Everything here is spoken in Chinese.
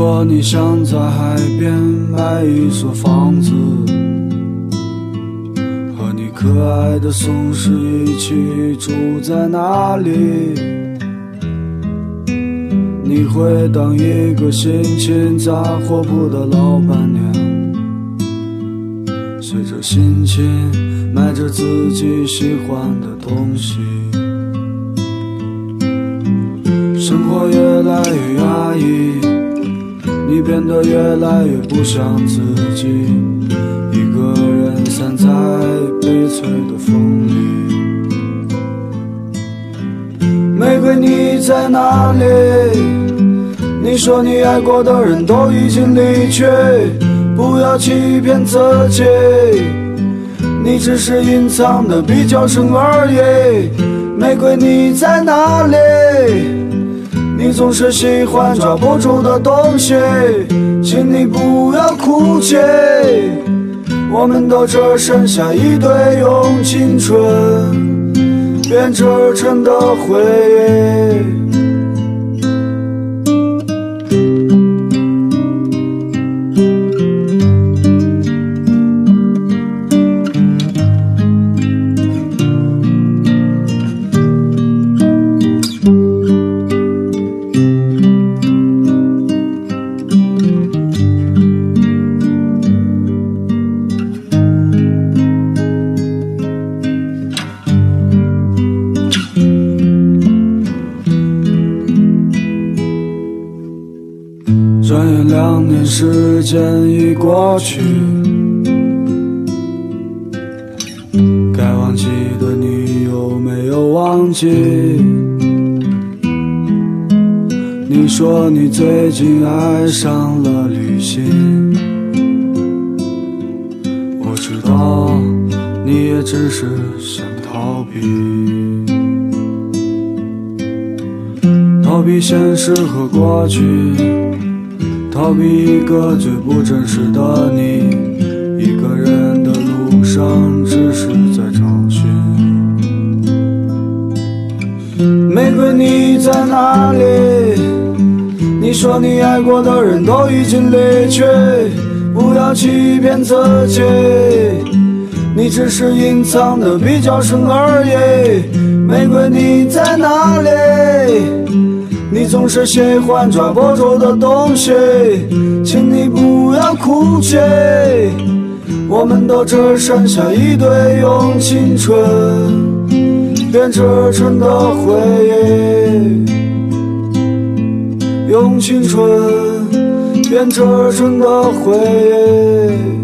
说你想在海边买一所房子，和你可爱的松狮一起住在那里。你会当一个心情杂货铺的老板娘，随着心情买着自己喜欢的东西。生活越来越压抑，你变得越来越不像自己，一个人散在悲催的风里。玫瑰你在哪里？你说你爱过的人都已经离去，不要欺骗自己，你只是隐藏的比较深而已。玫瑰你在哪里？你总是喜欢抓不住的东西，请你不要哭泣，我们都只剩下一堆用青春编织成的回忆。转眼2年时间已过去，该忘记的你有没有忘记？你说你最近爱上了旅行，我知道你也只是想逃避现实和过去，逃避一个最不真实的你，一个人的路上只是在找寻。玫瑰你在哪里？你说你爱过的人都已经离去，不要欺骗自己，你只是隐藏的比较深而已。玫瑰你在哪里？你总是喜欢抓不住的东西，请你不要哭泣，我们都只剩下一堆用青春编织成的回忆，用青春编织成的回忆。